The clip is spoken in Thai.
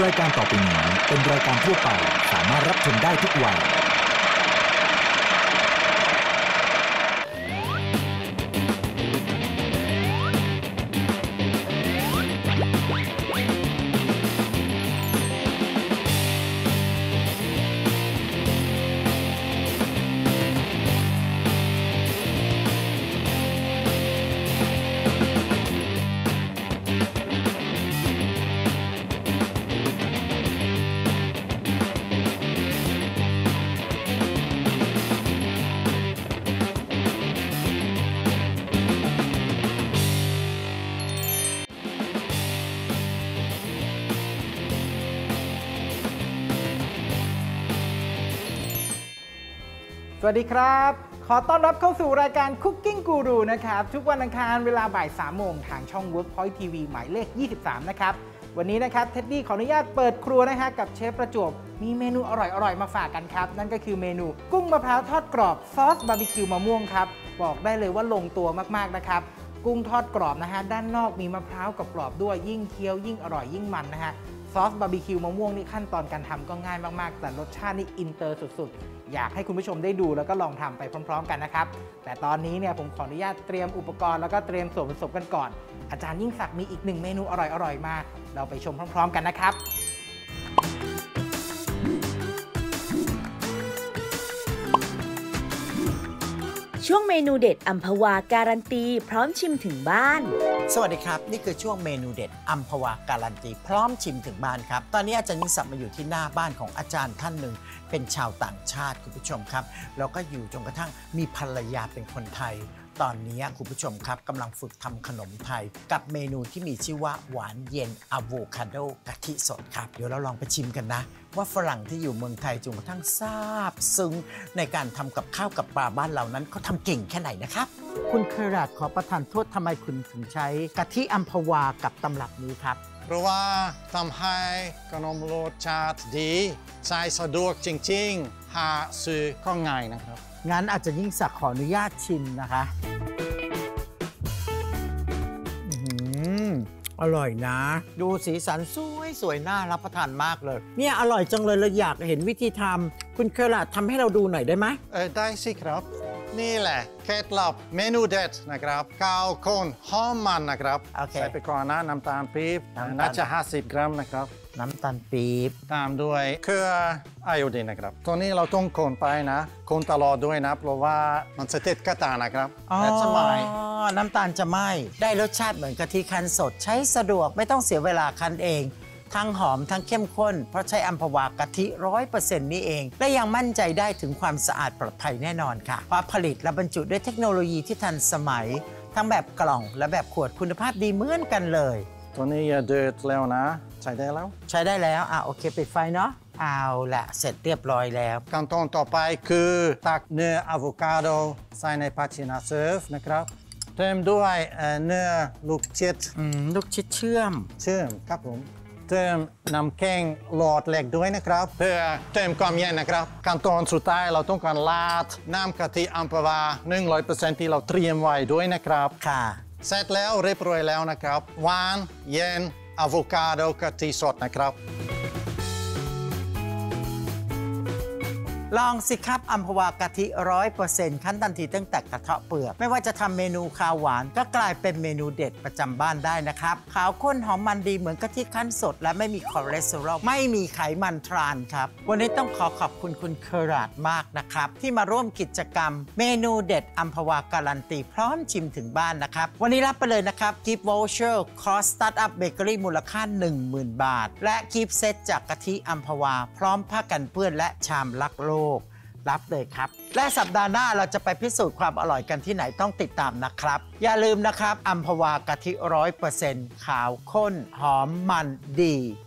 รายการต่อไปนี้เป็นรายการทั่วไปสามารถรับชมได้ทุกวัยสวัสดีครับขอต้อนรับเข้าสู่รายการ Cooking Guru นะครับทุกวันอังคารเวลาบ่าย 3 โมงทางช่อง Workpoint TV หมายเลข 23 นะครับวันนี้นะครับเท็ดดี้ขออนุญาตเปิดครัวนะฮะกับเชฟประจวบมีเมนูอร่อยๆมาฝากกันครับนั่นก็คือเมนูกุ้งมะพร้าวทอดกรอบซอสบาร์บีคิวมะม่วงครับบอกได้เลยว่าลงตัวมากๆนะครับกุ้งทอดกรอบนะฮะด้านนอกมีมะพร้าวกับกรอบด้วยยิ่งเคี้ยวยิ่งอร่อยยิ่งมันนะฮะซอสบาร์บีคิวมะม่วงนี่ขั้นตอนการทำก็ง่ายมากๆแต่รสชาตินี่อินเตอร์สุดๆอยากให้คุณผู้ชมได้ดูแล้วก็ลองทำไปพร้อมๆกันนะครับแต่ตอนนี้เนี่ยผมขออนุญาตเตรียมอุปกรณ์แล้วก็เตรียมส่วนผสมกันก่อนอาจารย์ยิ่งศักดิ์มีอีก1เมนูอร่อยๆมาเราไปชมพร้อมๆกันนะครับช่วงเมนูเด็ดอัมพวาการันตีพร้อมชิมถึงบ้านสวัสดีครับนี่คือช่วงเมนูเด็ดอัมพวาการันตีพร้อมชิมถึงบ้านครับตอนนี้อาจารย์ยิ่งศักดิ์มาอยู่ที่หน้าบ้านของอาจารย์ท่านหนึ่งเป็นชาวต่างชาติคุณผู้ชมครับแล้วก็อยู่จนกระทั่งมีภรรยาเป็นคนไทยตอนนี้คุณผู้ชมครับกำลังฝึกทำขนมไทยกับเมนูที่มีชื่อว่าหวานเย็นอะโวคาโดกะทิสดครับเดี๋ยวเราลองไปชิมกันนะว่าฝรั่งที่อยู่เมืองไทยจนกระทั่งซาบซึ้งในการทำกับข้าวกับปลาบ้านเรานั้นเขาทำเก่งแค่ไหนนะครับคุณเคยราดขอประทานโทษทำไมคุณถึงใช้กะทิอัมพวากับตำรับนี้ครับเพราะว่าทำให้ขนมรสชาติดีใช้สะดวกจริงๆหาซื้อก็ง่ายนะครับงั้นอาจจะยิ่งศักดิ์ขออนุญาตชิมนะคะอร่อยนะดูสีสันสวยน่ารับประทานมากเลยเนี่ยอร่อยจังเลยเราอยากเห็นวิธีทำคุณเคยราดทำให้เราดูหน่อยได้ไหมได้สิครับนี่แหละเคล็ดลับเมนูเด็ดนะครับข้าวข้นหอมมันนะครับใส่ไปก่อนนะน้ำตาลปี๊บน่าจะ50 กรัมนะครับน้ำตาลปี๊บตามด้วยเกลือไอโอดีนนะครับตัวนี้เราต้องคนไปนะคนตลอดด้วยนะเพราะว่ามันจะติดกระทะนะครับและจะไหม้น้ำตาลจะไหม้ได้รสชาติเหมือนกะทิคั้นสดใช้สะดวกไม่ต้องเสียเวลาคั้นเองทั้งหอมทั้งเข้มข้นเพราะใช้อัมพวากะทิ 100% นี่เองและยังมั่นใจได้ถึงความสะอาดปลอดภัยแน่นอนค่ะเพราะผลิตและบรรจุด้วยเทคโนโลยีที่ทันสมัยทั้งแบบกล่องและแบบขวดคุณภาพดีเหมือนกันเลยตัวนี้อย่าเดือดแล้วนะใช้ได้แล้วโอเคปิดไฟเนาะเอาละเสร็จเรียบร้อยแล้วขั้นตอนต่อไปคือตักเนื้ออะโวคาโดใส่ในภาชนะเสิร์ฟนะครับเติมด้วยเนื้อลูกชิดเชื่อมครับผมเติมน้ำแข็งหลอดเล็กด้วยนะครับเพื่อเติมความเย็นนะครับขั้นตอนสุดท้ายเราต้องการราดน้ำกะทิอัมพวา 100% ที่เราเตรียมไว้ด้วยนะครับค่ะเสร็จแล้วเรียบร้อยแล้วนะครับหวานเย็นอะโวคาโดกะทิสดนะครับลองสิครับอัมพวากะทิ 100% ขั้นทันทีตั้งแต่กระเทาะเปลือกไม่ว่าจะทำเมนูข้าวหวานก็กลายเป็นเมนูเด็ดประจำบ้านได้นะครับขาวข้นหอมมันดีเหมือนกะทิคั้นสดและไม่มีคอเลสเตอรอลไม่มีไขมันทรานครับวันนี้ต้องขอบคุณคุณเคอราดมากนะครับที่มาร่วมกิจกรรมเมนูเด็ดอัมพวาการันตีพร้อมชิมถึงบ้านนะครับวันนี้รับไปเลยนะครับกิฟต์วอลเชอร์คอร์สสตาร์ทอัพเบเกอรี่มูลค่า 10,000 บาทและกิฟต์เซตจากกะทิอัมพวาพร้อมผ้ากันเปื้อนและชามรักโลกรับเลยครับและสัปดาห์หน้าเราจะไปพิสูจน์ความอร่อยกันที่ไหนต้องติดตามนะครับอย่าลืมนะครับอัมพวากะทิ 100% ขาวข้นหอมมันดี